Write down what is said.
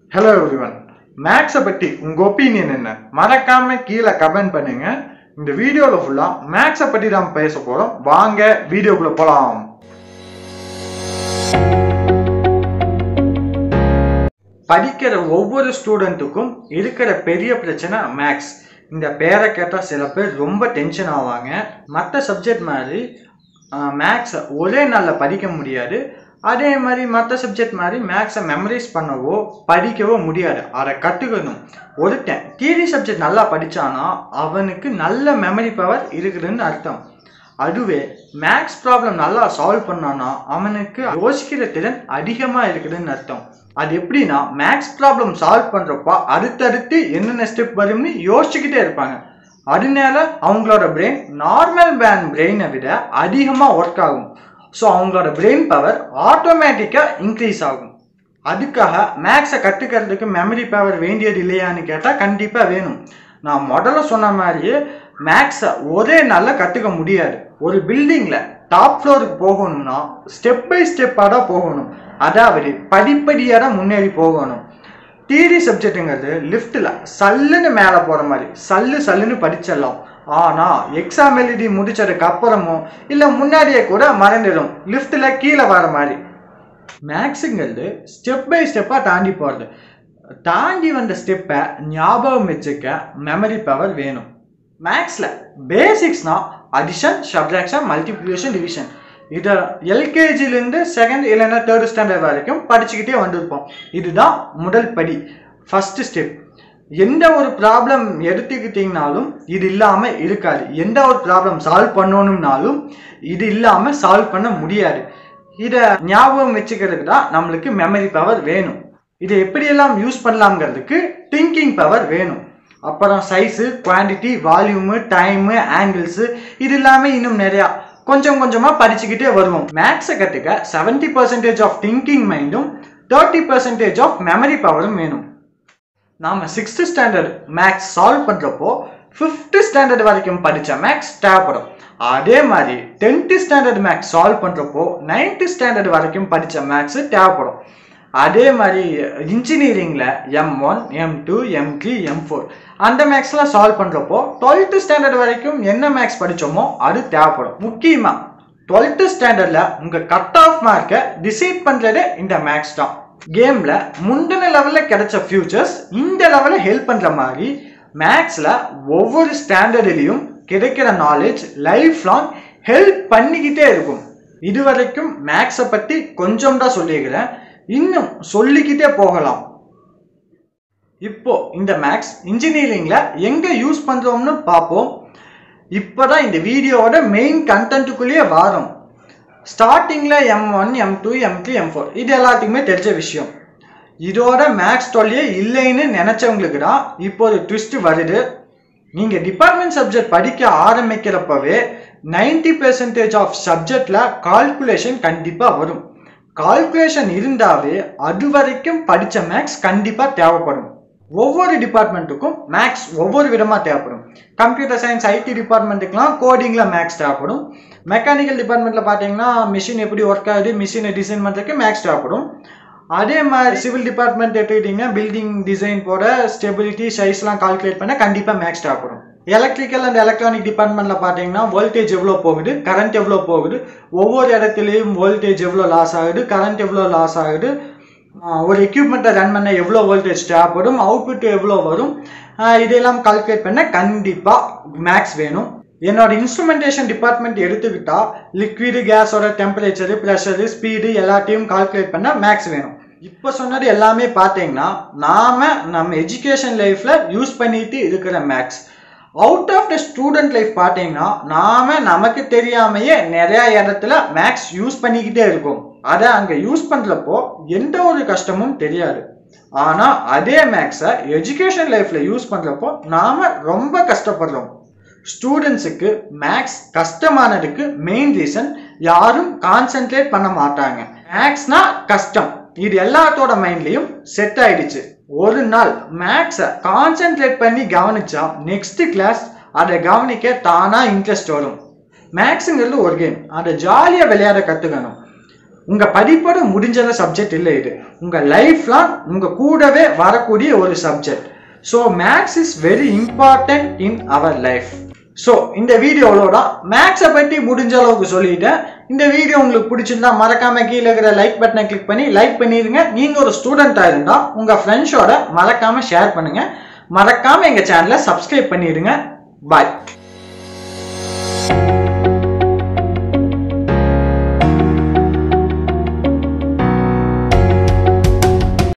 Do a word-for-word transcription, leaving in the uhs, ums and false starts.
Hello everyone. Max பத்தி உங்க opinion என்ன? மறக்காம கீழ கமெண்ட் பண்ணுங்க. இந்த வீடியோல ஃபுல்லா Max பத்தி தான் பேச போறோம். வாங்க வீடியோக்குள்ள போலாம். படிக்கிற ஒவ்வொரு ஸ்டூடெண்ட்டுக்கும் இருக்கிற பெரிய பிரச்சனை மேக்ஸ். இந்த பேரை கேட்டா சில பேர் ரொம்ப டென்ஷன் ஆவாங்க. மற்ற சப்ஜெக்ட் மாதிரி மேக்ஸ் ஒரே நாள்ல படிக்க முடியாது. அதே மாதிரி மற்ற சப்ஜெக்ட் மாதிரி மேக்ஸை மெமரைஸ் பண்ணவோ படிக்கவோ முடியாது. அதை கற்றுக்கணும். ஒருத்தன் தியரி சப்ஜெக்ட் நல்லா படித்தானா அவனுக்கு நல்ல மெமரி பவர் இருக்குதுன்னு அர்த்தம். அதுவே மேக்ஸ் ப்ராப்ளம் நல்லா சால்வ் பண்ணானா அவனுக்கு யோசிக்கிற திறன் அதிகமாக இருக்குதுன்னு அர்த்தம். அது எப்படின்னா மேக்ஸ் ப்ராப்ளம் சால்வ் பண்ணுறப்போ அடுத்தடுத்து என்னென்ன ஸ்டெப் வரும்னு யோசிச்சுக்கிட்டே இருப்பாங்க. அதனால அவங்களோட பிரெயின் நார்மல் பேன் பிரெயினை விட அதிகமாக ஒர்க் ஆகும். ஸோ அவங்களோட பிரெயின் பவர் ஆட்டோமேட்டிக்காக இன்க்ரீஸ் ஆகும். அதுக்காக மேக்ஸை கற்றுக்கிறதுக்கு மெமரி பவர் வேண்டியது இல்லையான்னு கேட்டால் கண்டிப்பாக வேணும். நான் முதல்ல சொன்ன மாதிரியே மேக்ஸை ஒரே நாளில் கற்றுக்க முடியாது. ஒரு பில்டிங்கில் டாப் ஃப்ளோருக்கு போகணும்னா ஸ்டெப் பை ஸ்டெப்பாக தான் போகணும். அதாவது படிப்படியாக தான் முன்னேறி போகணும். தியரி சப்ஜெக்ட்டுங்கிறது லிஃப்ட்டில் சல்லுன்னு மேலே போகிற மாதிரி சல்லு சல்லுன்னு படிச்சிடலாம். ஆனால் எக்ஸாம் எழுதி முடிச்சதுக்கு அப்புறமும் இல்லை முன்னாடியே கூட மறந்துடும் லிஃப்ட்டில் கீழே வர மாதிரி. மேக்ஸுங்கிறது ஸ்டெப் பை ஸ்டெப்பாக தாண்டி போகிறது. தாண்டி வந்த ஸ்டெப்பை ஞாபகம் வச்சுக்க மெமரி பவர் வேணும். மேக்ஸில் பேசிக்ஸ்னால் அடிஷன், சப்ட்ராக்ஷன், மல்டிப்ளிகேஷன், டிவிஷன். இதை எல்கேஜிலேருந்து செகண்ட் இல்லைன்னா தேர்ட் ஸ்டாண்டர்ட் வரைக்கும் படிச்சுக்கிட்டே வந்திருப்போம். இதுதான் முதல் படி, ஃபஸ்ட்டு ஸ்டெப். எந்த ஒரு ப்ராப்ளம் எடுத்துக்கிட்டிங்கனாலும் இது இல்லாமல் இருக்காது. எந்த ஒரு ப்ராப்ளம் சால்வ் பண்ணணும்னாலும் இது இல்லாமல் சால்வ் பண்ண முடியாது. இதை ஞாபகம் வச்சுக்கிறதுக்கு தான் நம்மளுக்கு மெமரி பவர் வேணும். இதை எப்படியெல்லாம் யூஸ் பண்ணலாம்ங்கிறதுக்கு திங்கிங் பவர் வேணும். அப்புறம் size, quantity, volume, time, angles இது இல்லாமல் இன்னும் நிறையா கொஞ்சம் கொஞ்சமாக படிச்சுக்கிட்டே வருவோம். மேக்ஸை கற்றுக்க செவன்டி பர்சன்டேஜ் ஆஃப் திங்கிங் மைண்டும் தேர்ட்டி பர்சன்டேஜ் ஆஃப் மெமரி பவரும் வேணும். நாம் சிக்ஸ்த்து ஸ்டாண்டர்ட் மேக்ஸ் சால்வ் பண்ணுறப்போ ஃபிஃப்த்து ஸ்டாண்டர்ட் வரைக்கும் படித்த மேக்ஸ் தேவைப்படும். அதே மாதிரி டென்த்து ஸ்டாண்டர்ட் மேக்ஸ் சால்வ் பண்ணுறப்போ நைன்த்து ஸ்டாண்டர்ட் வரைக்கும் படித்த மேக்ஸு தேவைப்படும். அதே மாதிரி இன்ஜினியரிங்கில் M one, M two, M three, M four அந்த மேக்ஸ்லாம் சால்வ் பண்ணுறப்போ டுவெல்த்து ஸ்டாண்டர்ட் வரைக்கும் என்ன மேக்ஸ் படித்தோமோ அது தேவைப்படும். முக்கியமாக டுவெல்த்து ஸ்டாண்டர்டில் உங்கள் கட் ஆஃப் மார்க்கை டிசைட் பண்ணுறதே இந்த மேக்ஸ் தான். கேமில் முந்தின லெவலில் கிடைச்ச ஃபியூச்சர்ஸ் இந்த லெவலில் ஹெல்ப் பண்ணுற மாதிரி மேக்ஸில் ஒவ்வொரு ஸ்டாண்டர்ட்லேயும் கிடைக்கிற நாலேஜ் லைஃப் லாங் ஹெல்ப் பண்ணிக்கிட்டே இருக்கும். இது வரைக்கும் மேக்ஸை பற்றி கொஞ்சம் தான் சொல்லியிருக்கிறேன், இன்னும் சொல்லிக்கிட்டே போகலாம். இப்போ இந்த மேக்ஸ் இன்ஜினியரிங்கில் எங்கே யூஸ் பண்ணுறோம்னு பார்ப்போம். இப்போ தான் இந்த வீடியோவோட மெயின் கண்டென்ட்டுக்குள்ளேயே வரும். ஸ்டார்டிங்கில் M one, M two, M three, M four இது எல்லாத்துக்குமே தெரிஞ்ச விஷயம். இதோட மேக்ஸ் தொல்லையே இல்லைன்னு நினச்சவங்களுக்கு தான் இப்போ ஒரு ட்விஸ்ட் வருது. நீங்கள் டிபார்ட்மெண்ட் சப்ஜெக்ட் படிக்க ஆரம்பிக்கிறப்பவே நைன்டி பெர்சன்டேஜ் ஆஃப் சப்ஜெக்டில் கால்குலேஷன் கண்டிப்பாக வரும். கால்குலேஷன் இருந்தாவே அது வரைக்கும் படித்த மேக்ஸ் கண்டிப்பாக தேவைப்படும். ஒவ்வொரு டிபார்ட்மெண்ட்டுக்கும் மேக்ஸ் ஒவ்வொரு விதமாக தேவைப்படும். கம்ப்யூட்டர் சயின்ஸ், ஐடி டிபார்ட்மெண்ட்டுக்கெலாம் கோடிங்கில் மேக்ஸ் தேவைப்படும். மெக்கானிக்கல் டிபார்ட்மெண்ட்டில் பார்த்தீங்கன்னா மிஷின் எப்படி ஒர்க் ஆகுது, மிஷினை டிசைன் பண்ணுறதுக்கு மேக்ஸ் தேவைப்படும். அதே மாதிரி சிவில் டிபார்ட்மெண்ட் எடுத்துக்கிட்டிங்கன்னா பில்டிங் டிசைன் போட ஸ்டெபிலிட்டி, சைஸ்லாம் கால்குலேட் பண்ண கண்டிப்பாக மேக்ஸ் தேவைப்படும். எலக்ட்ரிக்கல் அண்ட் எலக்ட்ரானிக் டிபார்ட்மெண்ட்டில் பார்த்தீங்கன்னா வோல்டேஜ் எவ்வளோ போகுது, கரண்ட் எவ்வளோ போகுது, ஒவ்வொரு இடத்துலையும் வோல்டேஜ் எவ்வளோ லாஸ் ஆகுது, கரண்ட் எவ்வளோ லாஸ் ஆகுது, ஒரு எக்யூப்மெண்ட்டை ரன் பண்ண எவ்வளோ வோல்டேஜ் தேவைப்படும், அவுட்புட் எவ்வளோ வரும், இதெல்லாம் கால்குலேட் பண்ண கண்டிப்பாக மேக்ஸ் வேணும். என்னோட இன்ஸ்ட்ருமெண்டேஷன் டிபார்ட்மெண்ட் எடுத்துக்கிட்டால் லிக்விடு, கேஸோட டெம்பரேச்சரு, ப்ரெஷரு, ஸ்பீடு எல்லாத்தையும் கால்குலேட் பண்ண மேக்ஸ் வேணும். இப்போ சொன்னது எல்லாமே பார்த்தீங்கன்னா நாம் நம்ம எஜுகேஷன் லைஃப்பில் யூஸ் பண்ணிட்டு இருக்கிற maths. Out of the student life பார்த்தீங்கன்னா நாம் நமக்கு தெரியாமையே நிறையா இடத்துல மேக்ஸ் யூஸ் பண்ணிக்கிட்டே இருக்கோம். அதை அங்கே யூஸ் பண்ணுறப்போ எந்த ஒரு கஷ்டமும் தெரியாது. ஆனால் அதே மேக்ஸை எஜுகேஷன் லைஃப்பில் யூஸ் பண்ணுறப்போ நாம் ரொம்ப கஷ்டப்படுறோம். ஸ்டூடெண்ட்ஸுக்கு மேக்ஸ் கஷ்டமானதுக்கு மெயின் ரீசன் யாரும் கான்சென்ட்ரேட் பண்ண மாட்டாங்க. மேக்ஸ்னா கஷ்டம், இது எல்லாத்தோட மைண்ட்லையும் செட் ஆயிடுச்சு. ஒரு நாள் மேக்ஸை கான்சென்ட்ரேட் பண்ணி கவனிச்சா நெக்ஸ்ட் கிளாஸ் அதை கவனிக்க தானா இன்ட்ரெஸ்ட் வரும். மேக்ஸுங்கிறது ஒரு கேம், அதை ஜாலியாக விளையாட கற்றுக்கணும். உங்க படிப்போட முடிஞ்ச சப்ஜெக்ட் இல்லை, இது உங்க லைஃப்லாம் உங்க கூடவே வரக்கூடிய ஒரு subject. So maths is very important in our life. So இந்த வீடியோவோட மேக்ஸை பற்றி முடிஞ்ச அளவுக்கு சொல்லிட்டேன். இந்த வீடியோ உங்களுக்கு பிடிச்சிருந்தா மறக்காம கீழே இருக்கிற லைக் பட்டனை கிளிக் பண்ணி லைக் பண்ணிடுங்க. நீங்க ஒரு ஸ்டூடெண்டா இருந்தா உங்க ஃப்ரெண்ட்ஸோட மறக்காம ஷேர் பண்ணுங்க. மறக்காம எங்க சேனலை சப்ஸ்கிரைப் பண்ணிடுங்க. பாய்.